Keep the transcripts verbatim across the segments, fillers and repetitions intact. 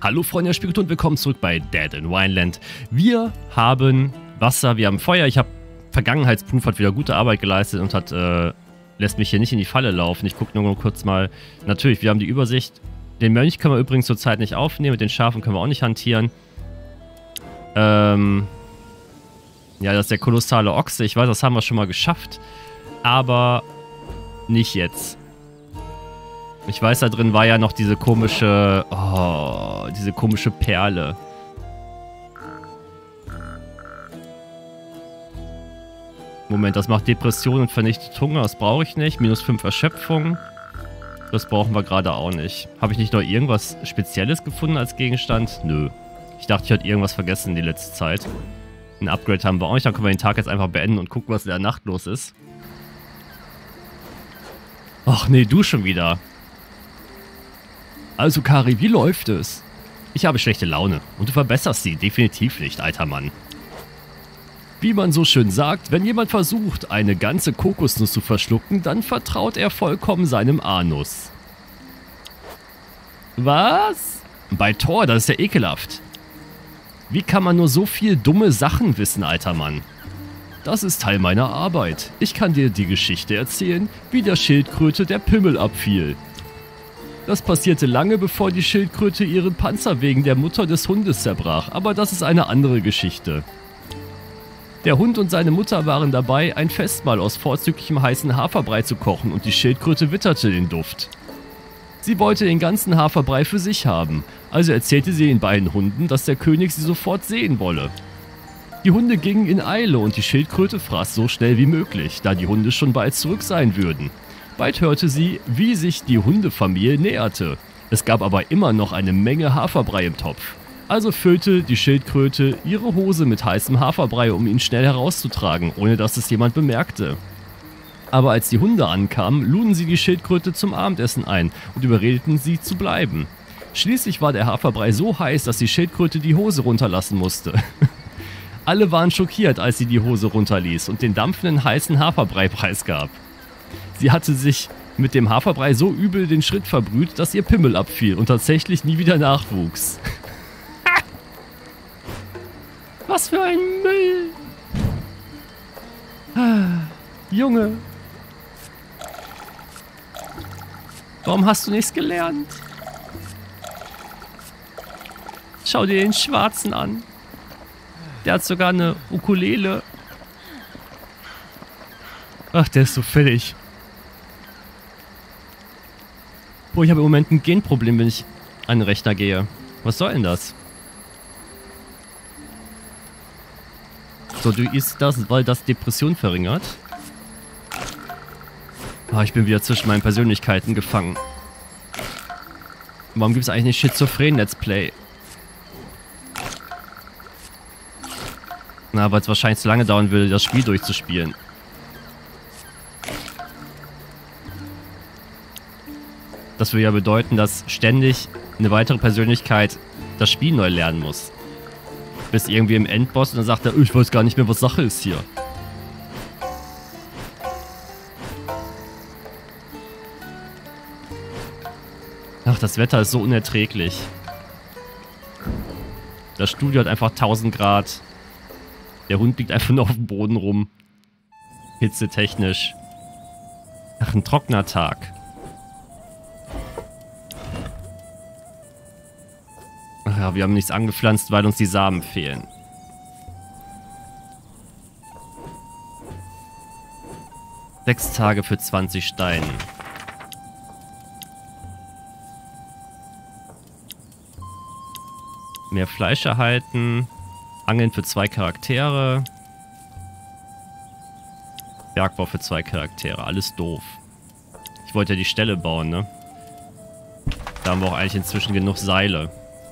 Hallo Freunde der Spielkultur und willkommen zurück bei Dead in Wineland. Wir haben Wasser, wir haben Feuer. Ich habe Vergangenheitsproof, hat wieder gute Arbeit geleistet und hat, äh, lässt mich hier nicht in die Falle laufen. Ich gucke nur kurz mal. Natürlich, wir haben die Übersicht. Den Mönch können wir übrigens zurzeit nicht aufnehmen. Mit den Schafen können wir auch nicht hantieren. Ähm, ja, das ist der kolossale Ochse. Ich weiß, das haben wir schon mal geschafft. Aber nicht jetzt. Ich weiß, da drin war ja noch diese komische, oh, diese komische Perle. Moment, das macht Depression und vernichtet Hunger, das brauche ich nicht. Minus fünf Erschöpfung. Das brauchen wir gerade auch nicht. Habe ich nicht noch irgendwas Spezielles gefunden als Gegenstand? Nö. Ich dachte, ich hätte irgendwas vergessen in die letzte Zeit. Ein Upgrade haben wir auch nicht, dann können wir den Tag jetzt einfach beenden und gucken, was in der Nacht los ist. Ach nee, du schon wieder. Also Kari, wie läuft es? Ich habe schlechte Laune und du verbesserst sie definitiv nicht, alter Mann. Wie man so schön sagt, wenn jemand versucht, eine ganze Kokosnuss zu verschlucken, dann vertraut er vollkommen seinem Anus. Was? Bei Thor, das ist ja ekelhaft. Wie kann man nur so viel dumme Sachen wissen, alter Mann? Das ist Teil meiner Arbeit. Ich kann dir die Geschichte erzählen, wie der Schildkröte der Pimmel abfiel. Das passierte lange bevor die Schildkröte ihren Panzer wegen der Mutter des Hundes zerbrach, aber das ist eine andere Geschichte. Der Hund und seine Mutter waren dabei, ein Festmahl aus vorzüglichem heißen Haferbrei zu kochen und die Schildkröte witterte den Duft. Sie wollte den ganzen Haferbrei für sich haben, also erzählte sie den beiden Hunden, dass der König sie sofort sehen wolle. Die Hunde gingen in Eile und die Schildkröte fraß so schnell wie möglich, da die Hunde schon bald zurück sein würden. Bald hörte sie, wie sich die Hundefamilie näherte. Es gab aber immer noch eine Menge Haferbrei im Topf. Also füllte die Schildkröte ihre Hose mit heißem Haferbrei, um ihn schnell herauszutragen, ohne dass es jemand bemerkte. Aber als die Hunde ankamen, luden sie die Schildkröte zum Abendessen ein und überredeten sie zu bleiben. Schließlich war der Haferbrei so heiß, dass die Schildkröte die Hose runterlassen musste. Alle waren schockiert, als sie die Hose runterließ und den dampfenden heißen Haferbrei preisgab. Sie hatte sich mit dem Haferbrei so übel den Schritt verbrüht, dass ihr Pimmel abfiel und tatsächlich nie wieder nachwuchs. Was für ein Müll! Ah, Junge! Warum hast du nichts gelernt? Schau dir den Schwarzen an. Der hat sogar eine Ukulele. Ach, der ist so fällig. Boah, ich habe im Moment ein Genproblem, wenn ich an den Rechner gehe. Was soll denn das? So, du isst das, weil das Depression verringert. Ah, ich bin wieder zwischen meinen Persönlichkeiten gefangen. Warum gibt es eigentlich nicht Schizophren-Let's Play? Na, weil es wahrscheinlich zu lange dauern würde, das Spiel durchzuspielen. Das würde ja bedeuten, dass ständig eine weitere Persönlichkeit das Spiel neu lernen muss. Bis irgendwie im Endboss und dann sagt er, ich weiß gar nicht mehr, was Sache ist hier. Ach, das Wetter ist so unerträglich. Das Studio hat einfach tausend Grad. Der Hund liegt einfach nur auf dem Boden rum. Hitzetechnisch. Ach, ein trockener Tag. Ach ja, wir haben nichts angepflanzt, weil uns die Samen fehlen. Sechs Tage für zwanzig Steine. Mehr Fleisch erhalten. Angeln für zwei Charaktere. Bergbau für zwei Charaktere. Alles doof. Ich wollte ja die Stelle bauen, ne? Da haben wir auch eigentlich inzwischen genug Seile.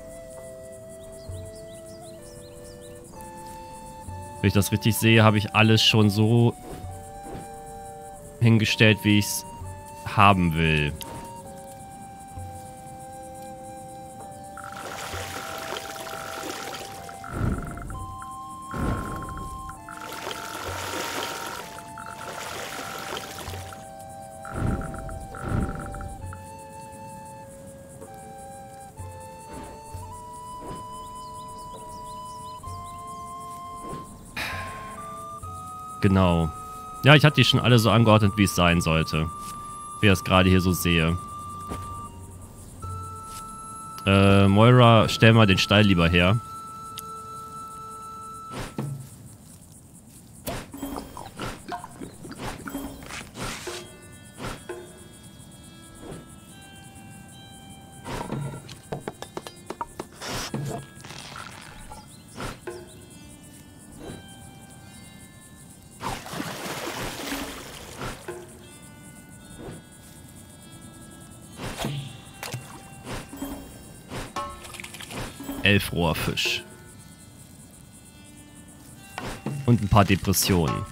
Wenn ich das richtig sehe, habe ich alles schon so hingestellt, wie ich es haben will. Genau. Ja, ich hatte die schon alle so angeordnet, wie es sein sollte. Wie ich das gerade hier so sehe. Äh, Moira, stell mal den Stall lieber her. Elfrohrfisch. Und ein paar Depressionen.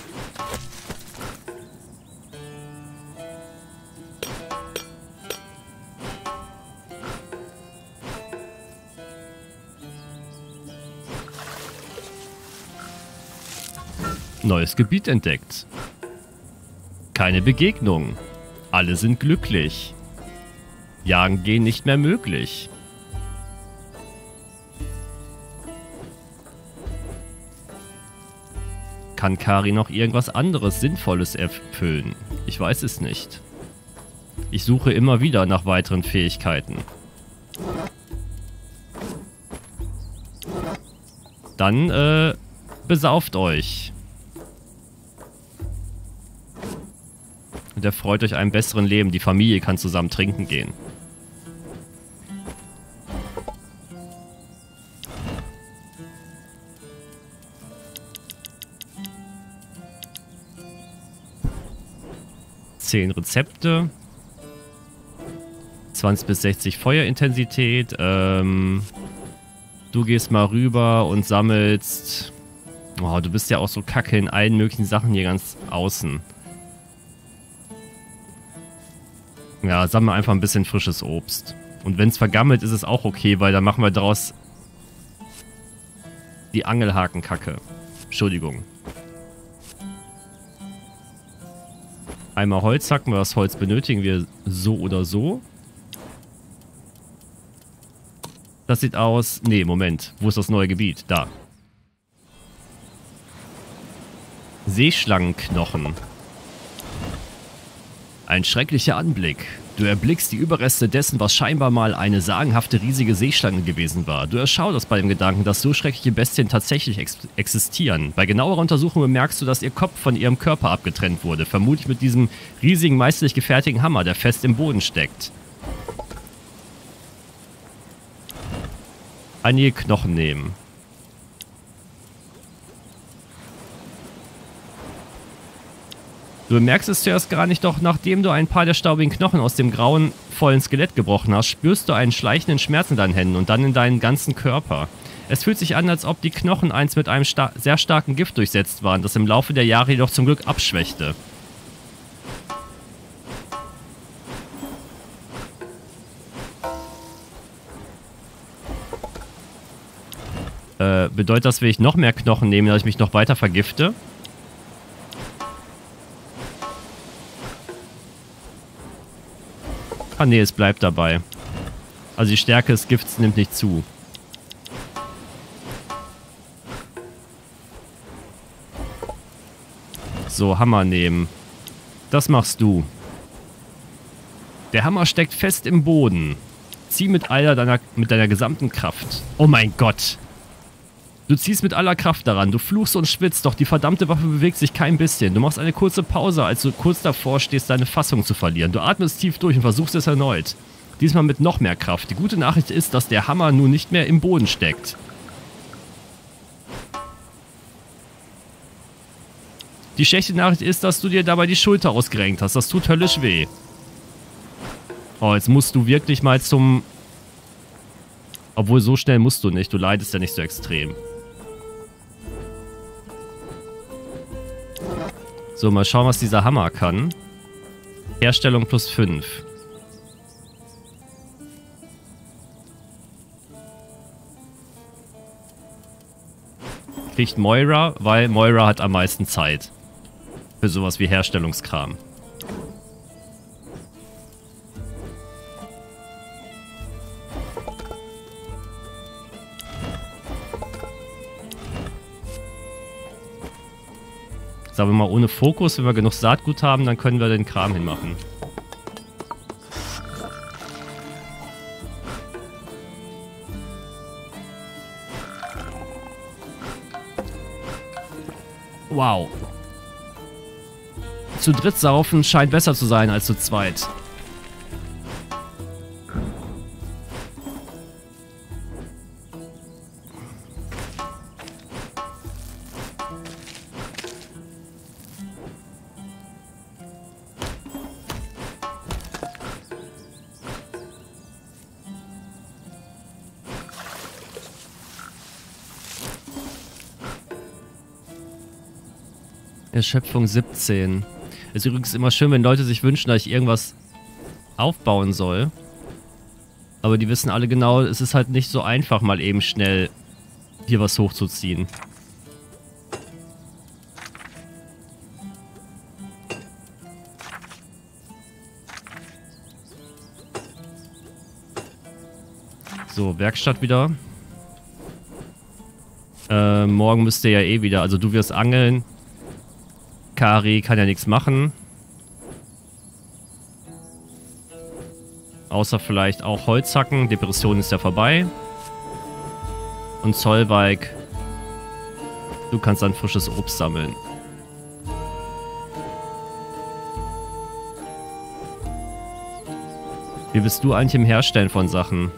Neues Gebiet entdeckt. Keine Begegnung. Alle sind glücklich. Jagen gehen nicht mehr möglich. Kann Kari noch irgendwas anderes Sinnvolles erfüllen? Ich weiß es nicht. Ich suche immer wieder nach weiteren Fähigkeiten. Dann, äh, besauft euch. Und erfreut euch einem besseren Leben. Die Familie kann zusammen trinken gehen. zehn Rezepte. zwanzig bis sechzig Feuerintensität. Ähm, du gehst mal rüber und sammelst... Oh, du bist ja auch so kacke in allen möglichen Sachen hier ganz außen. Ja, sammle einfach ein bisschen frisches Obst. Und wenn es vergammelt, ist es auch okay, weil dann machen wir daraus die Angelhakenkacke. Entschuldigung. Einmal Holz hacken wir. Das Holz benötigen wir so oder so. Das sieht aus... Nee, Moment. Wo ist das neue Gebiet? Da. Seeschlangenknochen. Ein schrecklicher Anblick. Du erblickst die Überreste dessen, was scheinbar mal eine sagenhafte riesige Seeschlange gewesen war. Du erschauderst bei dem Gedanken, dass so schreckliche Bestien tatsächlich ex existieren. Bei genauerer Untersuchung bemerkst du, dass ihr Kopf von ihrem Körper abgetrennt wurde. Vermutlich mit diesem riesigen, meisterlich gefertigten Hammer, der fest im Boden steckt. Einige Knochen nehmen. Du bemerkst es zuerst gar nicht, doch nachdem du ein paar der staubigen Knochen aus dem grauen, vollen Skelett gebrochen hast, spürst du einen schleichenden Schmerz in deinen Händen und dann in deinen ganzen Körper. Es fühlt sich an, als ob die Knochen einst mit einem sta- sehr starken Gift durchsetzt waren, das im Laufe der Jahre jedoch zum Glück abschwächte. Äh, bedeutet das, will ich noch mehr Knochen nehmen, dass ich mich noch weiter vergifte? Ah ne, es bleibt dabei. Also die Stärke des Gifts nimmt nicht zu. So, Hammer nehmen. Das machst du. Der Hammer steckt fest im Boden. Zieh mit aller deiner, mit deiner gesamten Kraft. Oh mein Gott. Du ziehst mit aller Kraft daran. Du fluchst und schwitzt, doch die verdammte Waffe bewegt sich kein bisschen. Du machst eine kurze Pause, als du kurz davor stehst, deine Fassung zu verlieren. Du atmest tief durch und versuchst es erneut. Diesmal mit noch mehr Kraft. Die gute Nachricht ist, dass der Hammer nun nicht mehr im Boden steckt. Die schlechte Nachricht ist, dass du dir dabei die Schulter ausgerenkt hast. Das tut höllisch weh. Oh, jetzt musst du wirklich mal zum... Obwohl, so schnell musst du nicht. Du leidest ja nicht so extrem. So, mal schauen, was dieser Hammer kann. Herstellung plus fünf. Kriegt Moira, weil Moira hat am meisten Zeit. Für sowas wie Herstellungskram. Sagen wir mal ohne Fokus, wenn wir genug Saatgut haben, dann können wir den Kram hinmachen. Wow. Zu dritt saufen scheint besser zu sein als zu zweit. Erschöpfung siebzehn. Ist übrigens immer schön, wenn Leute sich wünschen, dass ich irgendwas aufbauen soll. Aber die wissen alle genau, es ist halt nicht so einfach, mal eben schnell hier was hochzuziehen. So, Werkstatt wieder. Äh, morgen müsst ihr ja eh wieder, also du wirst angeln. Kari kann ja nichts machen. Außer vielleicht auch Holz hacken. Depression ist ja vorbei. Und Zollweig, du kannst dann frisches Obst sammeln. Wie bist du eigentlich im Herstellen von Sachen?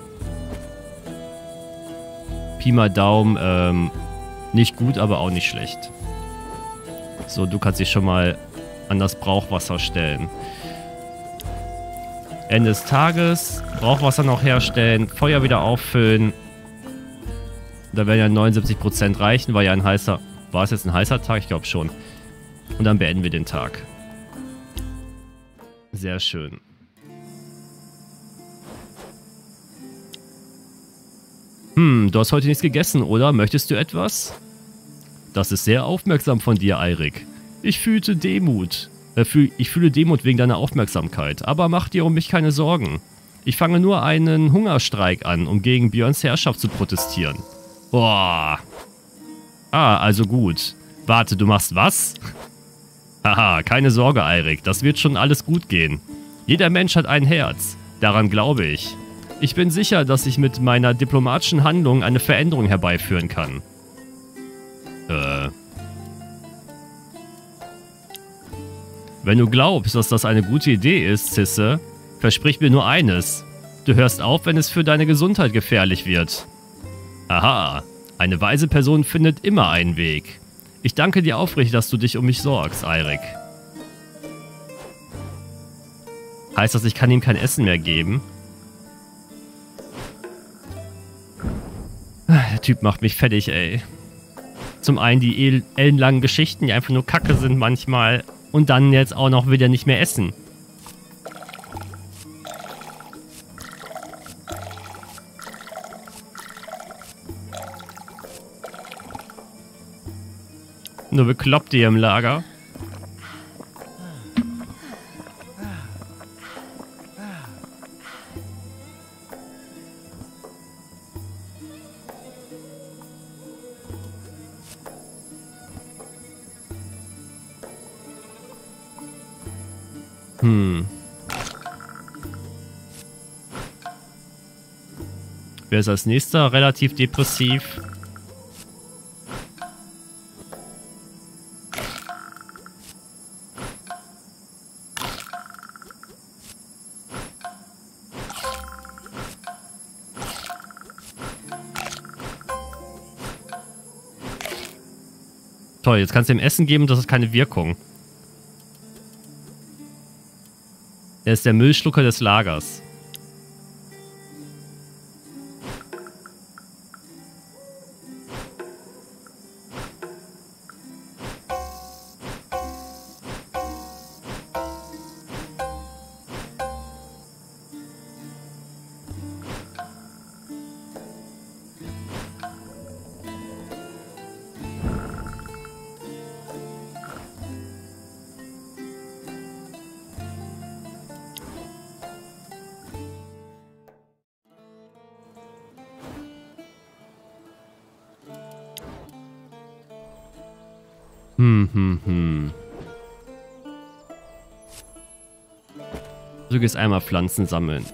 Pi mal Daumen, ähm, nicht gut, aber auch nicht schlecht. So, du kannst dich schon mal an das Brauchwasser stellen. Ende des Tages, Brauchwasser noch herstellen, Feuer wieder auffüllen. Da werden ja neunundsiebzig Prozent reichen, war ja ein heißer... War es jetzt ein heißer Tag? Ich glaube schon. Und dann beenden wir den Tag. Sehr schön. Hm, du hast heute nichts gegessen, oder? Möchtest du etwas? Das ist sehr aufmerksam von dir, Eirik. Ich fühlte Demut. Äh, fühl, ich fühle Demut wegen deiner Aufmerksamkeit. Aber mach dir um mich keine Sorgen. Ich fange nur einen Hungerstreik an, um gegen Björns Herrschaft zu protestieren. Boah. Ah, also gut. Warte, du machst was? Haha, keine Sorge, Eirik. Das wird schon alles gut gehen. Jeder Mensch hat ein Herz. Daran glaube ich. Ich bin sicher, dass ich mit meiner diplomatischen Handlung eine Veränderung herbeiführen kann. Äh. Wenn du glaubst, dass das eine gute Idee ist, Zisse, versprich mir nur eines. Du hörst auf, wenn es für deine Gesundheit gefährlich wird. Aha, eine weise Person findet immer einen Weg. Ich danke dir aufrichtig, dass du dich um mich sorgst, Eirik. Heißt das, ich kann ihm kein Essen mehr geben? Der Typ macht mich fertig, ey. Zum einen die ellenlangen Geschichten, die einfach nur Kacke sind manchmal. Und dann jetzt auch noch wieder nicht mehr essen. Nur Bekloppte hier im Lager. Hm. Wer ist als nächster? Relativ depressiv. Toll, jetzt kannst du ihm Essen geben, das hat keine Wirkung. Er ist der Müllschlucker des Lagers. Hm, hm, hm. Du gehst einmal Pflanzen sammeln.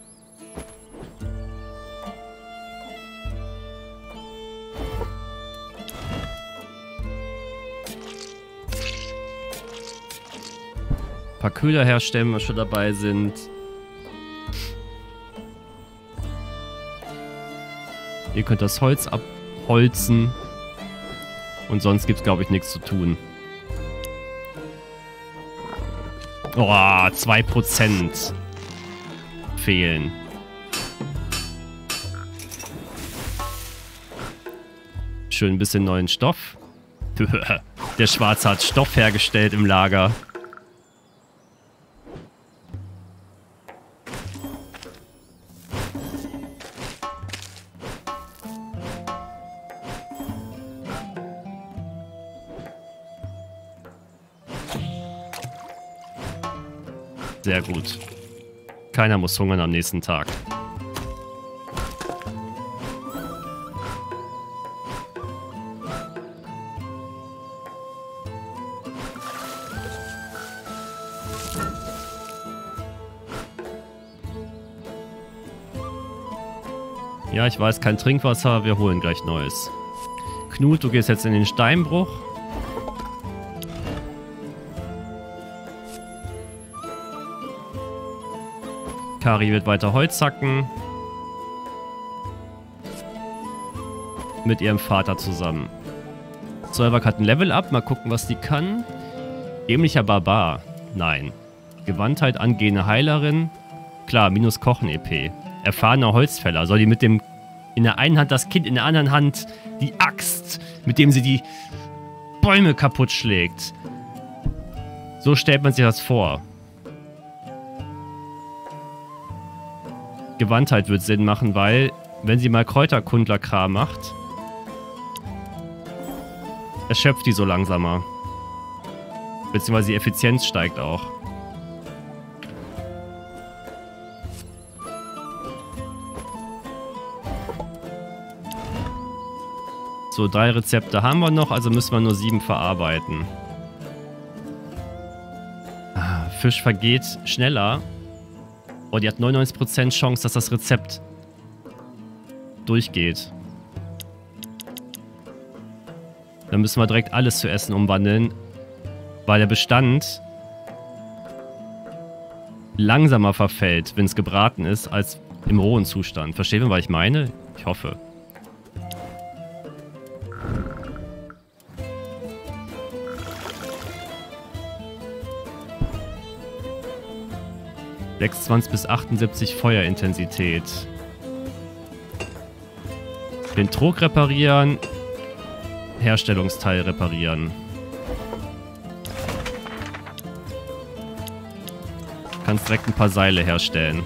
Ein paar Köder herstellen, wenn wir schon dabei sind. Ihr könnt das Holz abholzen. Und sonst gibt es, glaube ich, nichts zu tun. Oh, zwei Prozent fehlen. Schön ein bisschen neuen Stoff. Der Schwarze hat Stoff hergestellt im Lager. Sehr gut. Keiner muss hungern am nächsten Tag. Ja, ich weiß, kein Trinkwasser. Wir holen gleich Neues. Knut, du gehst jetzt in den Steinbruch. Kari wird weiter Holz hacken. Mit ihrem Vater zusammen. Solvak hat ein Level-Up. Mal gucken, was die kann. Dämlicher Barbar. Nein. Gewandtheit, angehende Heilerin. Klar, minus Kochen-E P. Erfahrener Holzfäller. Soll die mit dem... In der einen Hand das Kind, in der anderen Hand die Axt, mit dem sie die Bäume kaputt schlägt. So stellt man sich das vor. Gewandtheit wird Sinn machen, weil, wenn sie mal Kräuterkundlerkram macht, erschöpft die so langsamer. Beziehungsweise die Effizienz steigt auch. So, drei Rezepte haben wir noch, also müssen wir nur sieben verarbeiten. Ah, Fisch vergeht schneller. Oh, die hat neunundneunzig Prozent Chance, dass das Rezept durchgeht. Dann müssen wir direkt alles zu Essen umwandeln, weil der Bestand langsamer verfällt, wenn es gebraten ist, als im rohen Zustand. Versteht ihr, was ich meine? Ich hoffe. sechsundzwanzig bis achtundsiebzig Feuerintensität. Den Trog reparieren. Herstellungsteil reparieren. Kannst direkt ein paar Seile herstellen.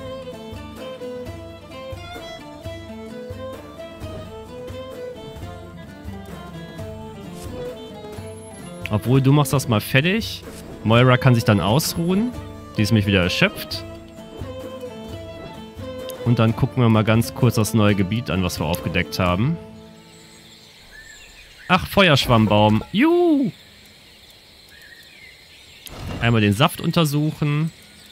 Obwohl, du machst das mal fertig. Moira kann sich dann ausruhen. Die ist mich wieder erschöpft. Und dann gucken wir mal ganz kurz das neue Gebiet an, was wir aufgedeckt haben. Ach, Feuerschwammbaum. Juhu! Einmal den Saft untersuchen.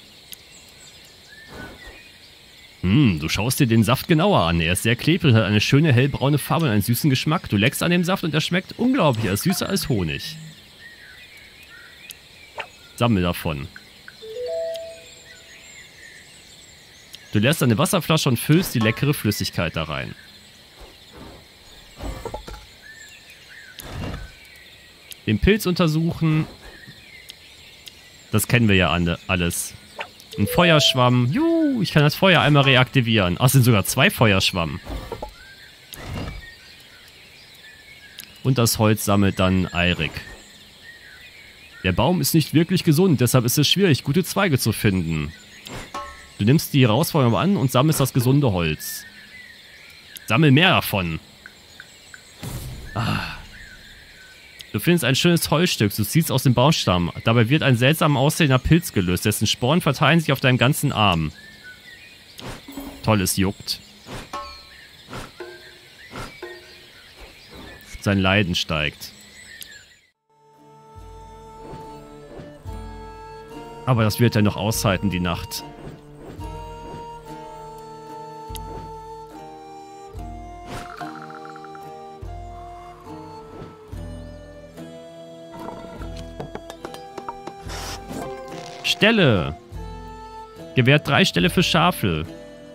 Hm, du schaust dir den Saft genauer an. Er ist sehr klebrig, hat eine schöne hellbraune Farbe und einen süßen Geschmack. Du leckst an dem Saft und er schmeckt unglaublich. Er ist süßer als Honig. Sammel davon. Du leerst deine Wasserflasche und füllst die leckere Flüssigkeit da rein. Den Pilz untersuchen. Das kennen wir ja alle, alles. Ein Feuerschwamm. Juhu, ich kann das Feuer einmal reaktivieren. Ach, es sind sogar zwei Feuerschwamm. Und das Holz sammelt dann Eirik. Der Baum ist nicht wirklich gesund, deshalb ist es schwierig, gute Zweige zu finden. Du nimmst die Herausforderung an und sammelst das gesunde Holz. Sammel mehr davon. Ah. Du findest ein schönes Holzstück, du ziehst aus dem Baumstamm. Dabei wird ein seltsam aussehender Pilz gelöst, dessen Sporen verteilen sich auf deinem ganzen Arm. Toll, es juckt. Sein Leiden steigt. Aber das wird er noch aushalten, die Nacht. Ställe. Gewährt drei Ställe für Schafe.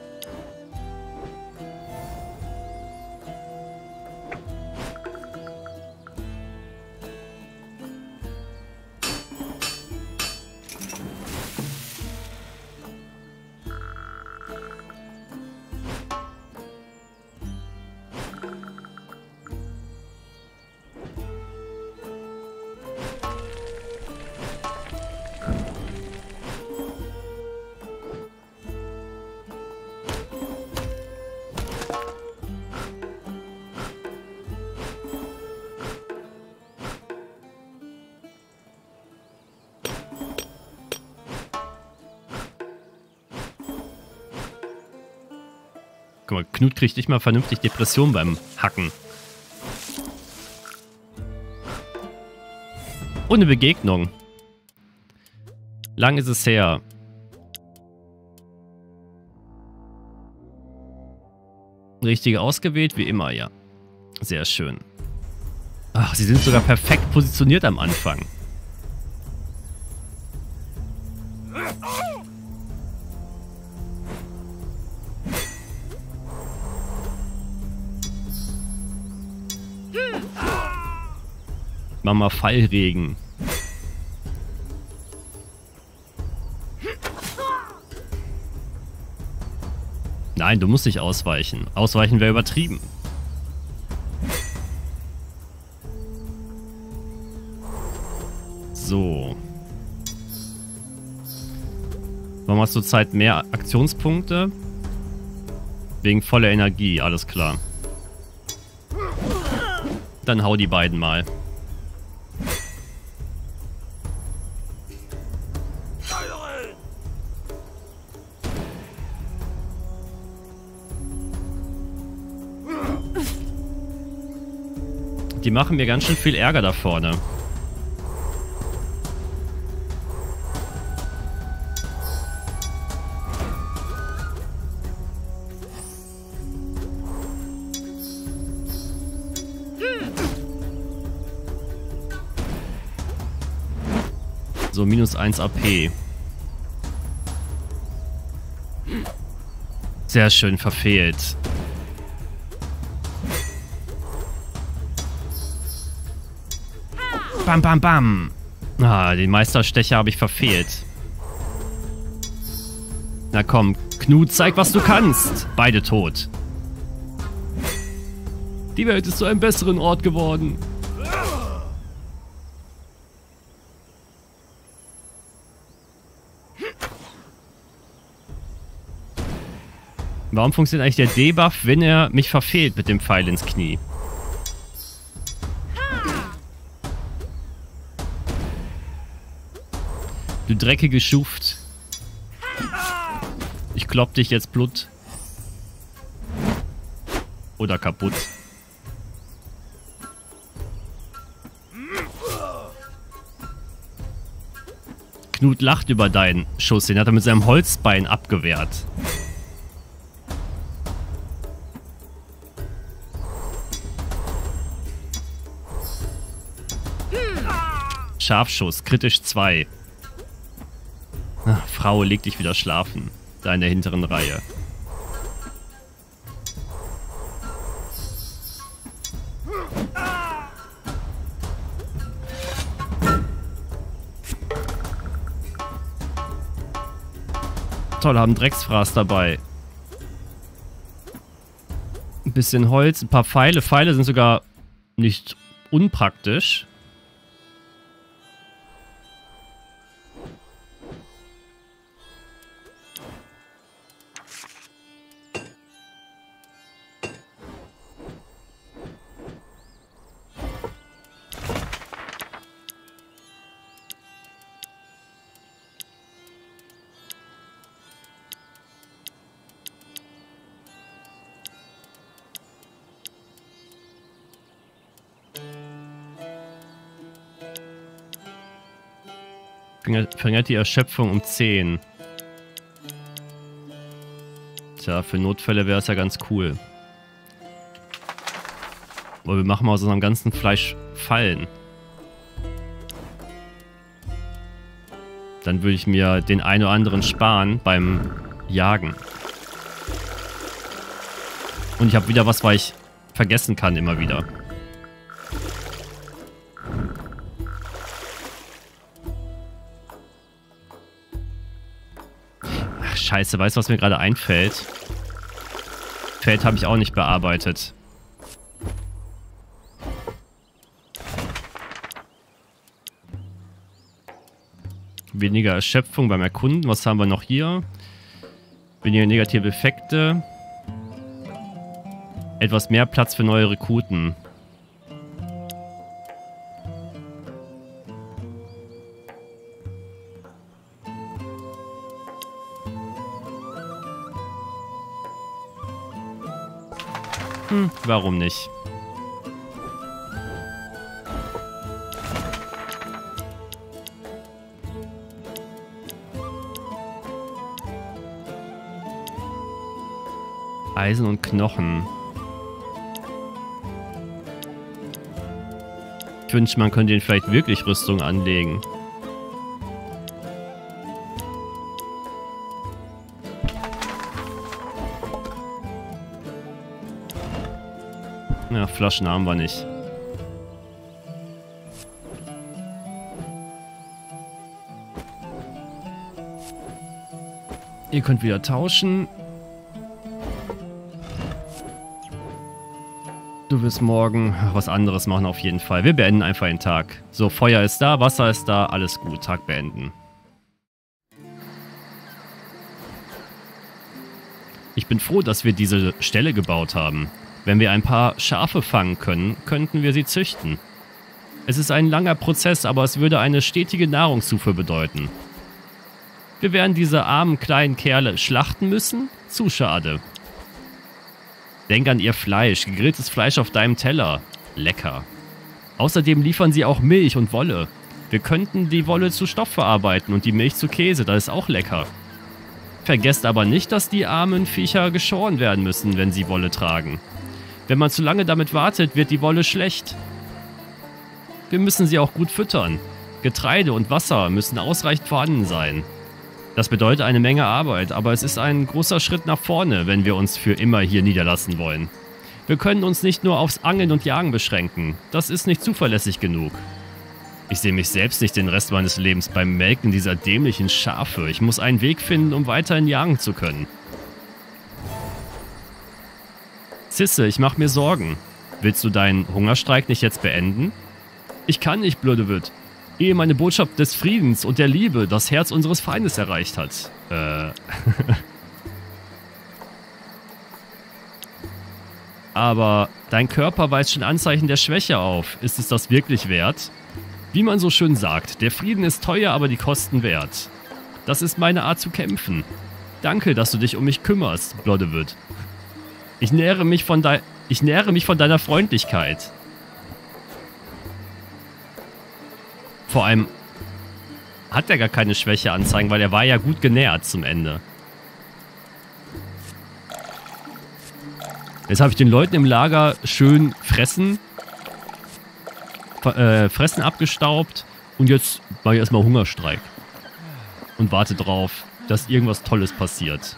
Guck mal, Knut kriegt nicht mal vernünftig Depression beim Hacken. Ohne Begegnung. Lang ist es her. Richtig ausgewählt, wie immer, ja. Sehr schön. Ach, sie sind sogar perfekt positioniert am Anfang. Mama Fallregen. Nein, du musst nicht ausweichen. Ausweichen wäre übertrieben. So. Warum hast du zurzeit mehr Aktionspunkte? Wegen voller Energie, alles klar. Dann hau die beiden mal. Die machen mir ganz schön viel Ärger da vorne. So, minus eins A P. Sehr schön verfehlt. Bam, bam, bam. Ah, den Meisterstecher habe ich verfehlt. Na komm, Knut, zeig, was du kannst. Beide tot. Die Welt ist zu einem besseren Ort geworden. Warum funktioniert eigentlich der Debuff, wenn er mich verfehlt mit dem Pfeil ins Knie? Du dreckige Schuft. Ich klopp dich jetzt Blut. Oder kaputt. Knut lacht über deinen Schuss. Den hat er mit seinem Holzbein abgewehrt. Scharfschuss, kritisch zwei. Ach, Frau, leg dich wieder schlafen. Da in der hinteren Reihe. Toll, haben Drecksfraß dabei. Ein bisschen Holz, ein paar Pfeile. Pfeile sind sogar nicht unpraktisch. Verringert die Erschöpfung um zehn. Tja, für Notfälle wäre es ja ganz cool. Aber wir machen mal aus unserem ganzen Fleisch Fallen. Dann würde ich mir den einen oder anderen sparen beim Jagen. Und ich habe wieder was, was ich vergessen kann immer wieder. Ach, scheiße, weißt du, was mir gerade einfällt? Feld habe ich auch nicht bearbeitet. Weniger Erschöpfung beim Erkunden. Was haben wir noch hier? Weniger negative Effekte. Etwas mehr Platz für neue Rekruten. Hm, warum nicht? Eisen und Knochen. Ich wünsche, man könnte ihnen vielleicht wirklich Rüstung anlegen. Ja, Flaschen haben wir nicht. Ihr könnt wieder tauschen. Du wirst morgen was anderes machen auf jeden Fall. Wir beenden einfach den Tag. So, Feuer ist da, Wasser ist da, alles gut. Tag beenden. Ich bin froh, dass wir diese Stelle gebaut haben. Wenn wir ein paar Schafe fangen können, könnten wir sie züchten. Es ist ein langer Prozess, aber es würde eine stetige Nahrungszufuhr bedeuten. Wir werden diese armen kleinen Kerle schlachten müssen? Zu schade. Denk an ihr Fleisch, gegrilltes Fleisch auf deinem Teller. Lecker. Außerdem liefern sie auch Milch und Wolle. Wir könnten die Wolle zu Stoff verarbeiten und die Milch zu Käse, das ist auch lecker. Vergesst aber nicht, dass die armen Viecher geschoren werden müssen, wenn sie Wolle tragen. Wenn man zu lange damit wartet, wird die Wolle schlecht. Wir müssen sie auch gut füttern. Getreide und Wasser müssen ausreichend vorhanden sein. Das bedeutet eine Menge Arbeit, aber es ist ein großer Schritt nach vorne, wenn wir uns für immer hier niederlassen wollen. Wir können uns nicht nur aufs Angeln und Jagen beschränken. Das ist nicht zuverlässig genug. Ich sehe mich selbst nicht den Rest meines Lebens beim Melken dieser dämlichen Schafe. Ich muss einen Weg finden, um weiterhin jagen zu können. Zisse, ich mache mir Sorgen. Willst du deinen Hungerstreik nicht jetzt beenden? Ich kann nicht, Blödewitt. Ehe meine Botschaft des Friedens und der Liebe das Herz unseres Feindes erreicht hat. Äh. Aber dein Körper weist schon Anzeichen der Schwäche auf. Ist es das wirklich wert? Wie man so schön sagt, der Frieden ist teuer, aber die Kosten wert. Das ist meine Art zu kämpfen. Danke, dass du dich um mich kümmerst, Blödewitt. Ich nähere mich von dei- ich nähere mich von deiner Freundlichkeit. Vor allem hat er gar keine Schwäche anzeigen, weil er war ja gut genährt zum Ende. Jetzt habe ich den Leuten im Lager schön fressen, äh, fressen abgestaubt und jetzt mache ich erstmal Hungerstreik. Und warte drauf, dass irgendwas Tolles passiert.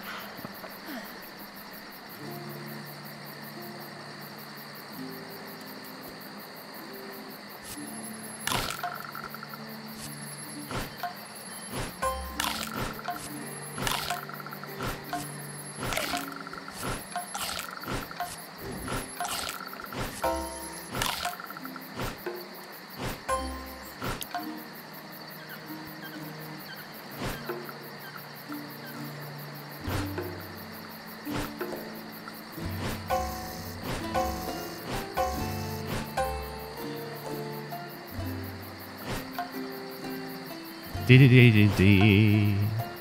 De, de, de, de, de.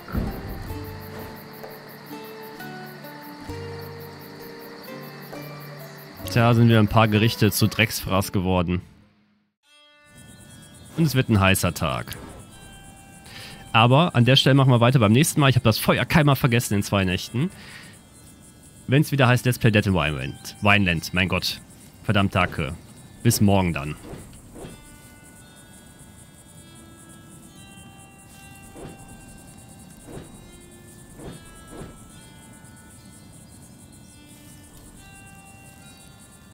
Tja, sind wir ein paar Gerichte zu Drecksfraß geworden. Und es wird ein heißer Tag. Aber an der Stelle machen wir weiter beim nächsten Mal. Ich habe das Feuerkeimer vergessen in zwei Nächten. Wenn es wieder heißt Let's Play Dead in Wineland. Wineland, mein Gott. Verdammt, danke. Bis morgen dann.